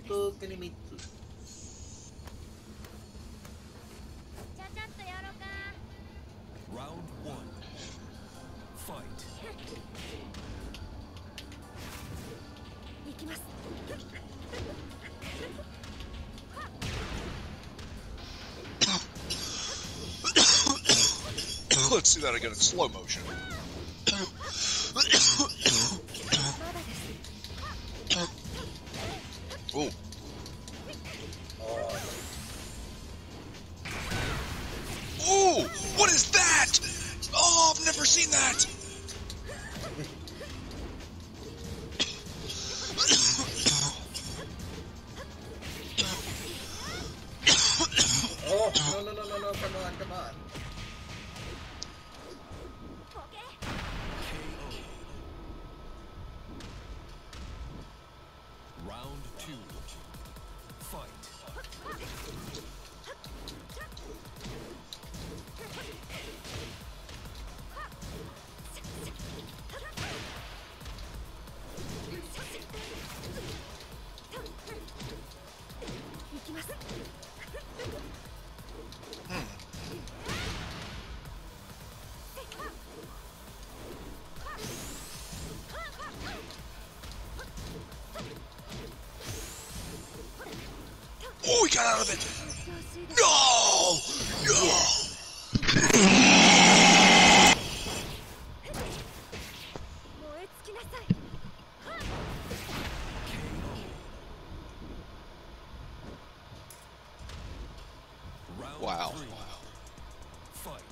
Kunimitsu, Kunimitsu. Round one. Fight. Let's do that again in slow motion. Ooh. Ooh! What is that? Oh, I've never seen that! Oh, no, come on. Round two. Fight. Oh, he got out of it! No! No! Round Wow. three. Fight.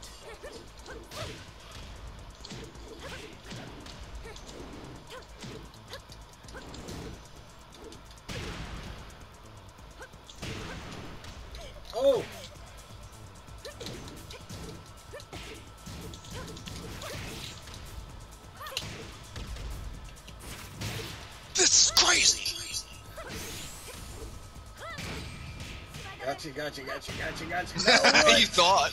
Oh! This is crazy! Gotcha. No, You thought.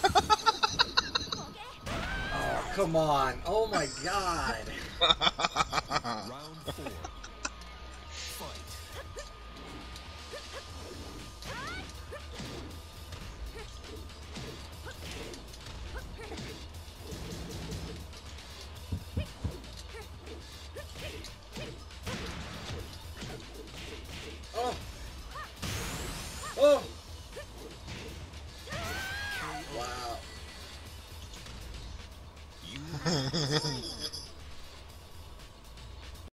oh, come on. Oh my god. Round four. Fight. Oh. Oh. Wow. You